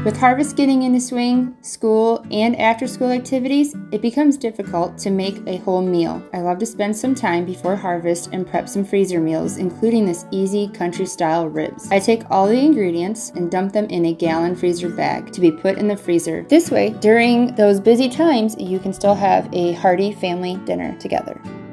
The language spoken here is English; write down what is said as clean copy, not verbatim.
With harvest getting into swing, school, and after-school activities, it becomes difficult to make a whole meal. I love to spend some time before harvest and prep some freezer meals, including this easy country-style ribs. I take all the ingredients and dump them in a gallon freezer bag to be put in the freezer. This way, during those busy times, you can still have a hearty family dinner together.